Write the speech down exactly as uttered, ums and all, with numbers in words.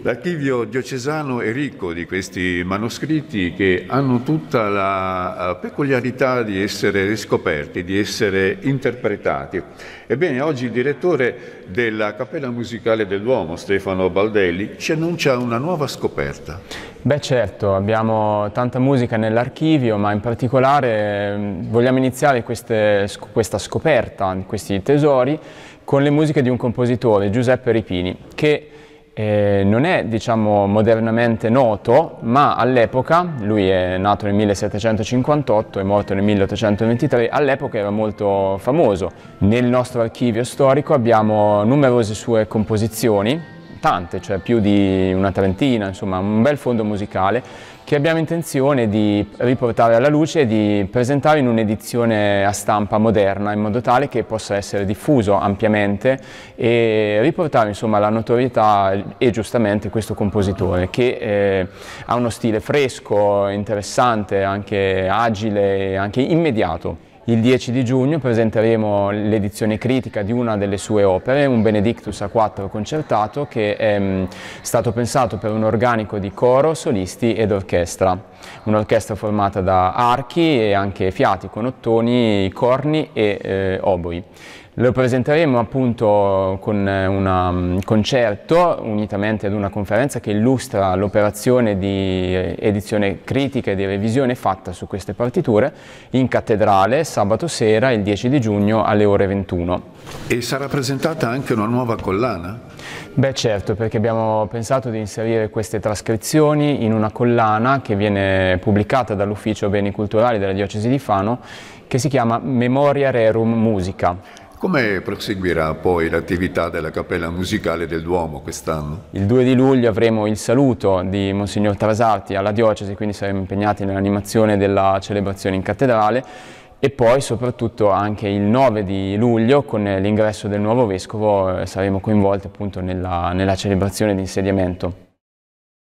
L'archivio diocesano è ricco di questi manoscritti che hanno tutta la peculiarità di essere riscoperti, di essere interpretati. Ebbene, oggi il direttore della Cappella Musicale del Duomo, Stefano Baldelli, ci annuncia una nuova scoperta. Beh certo, abbiamo tanta musica nell'archivio, ma in particolare vogliamo iniziare queste, questa scoperta, questi tesori, con le musiche di un compositore, Giuseppe Ripini, che Eh, non è, diciamo, modernamente noto, ma all'epoca, lui è nato nel millesettecentocinquantotto e morto nel milleottocentoventitré, all'epoca era molto famoso. Nel nostro archivio storico abbiamo numerose sue composizioni, tante, cioè più di una trentina, insomma un bel fondo musicale che abbiamo intenzione di riportare alla luce e di presentare in un'edizione a stampa moderna in modo tale che possa essere diffuso ampiamente e riportare insomma la notorietà e giustamente questo compositore che eh, ha uno stile fresco, interessante, anche agile, anche immediato. Il dieci di giugno presenteremo l'edizione critica di una delle sue opere, un Benedictus a quattro concertato che è mh, stato pensato per un organico di coro, solisti ed orchestra. Un'orchestra formata da archi e anche fiati con ottoni, corni e eh, oboi. Lo presenteremo appunto con un concerto unitamente ad una conferenza che illustra l'operazione di edizione critica e di revisione fatta su queste partiture in cattedrale sabato sera il dieci di giugno alle ore ventuno. E sarà presentata anche una nuova collana? Beh certo, perché abbiamo pensato di inserire queste trascrizioni in una collana che viene pubblicata dall'Ufficio Beni Culturali della Diocesi di Fano che si chiama Memoria Rerum Musica. Come proseguirà poi l'attività della Cappella Musicale del Duomo quest'anno? Il due di luglio avremo il saluto di Monsignor Trasarti alla Diocesi, quindi saremo impegnati nell'animazione della celebrazione in cattedrale e poi soprattutto anche il nove di luglio con l'ingresso del nuovo Vescovo saremo coinvolti appunto nella, nella celebrazione di insediamento.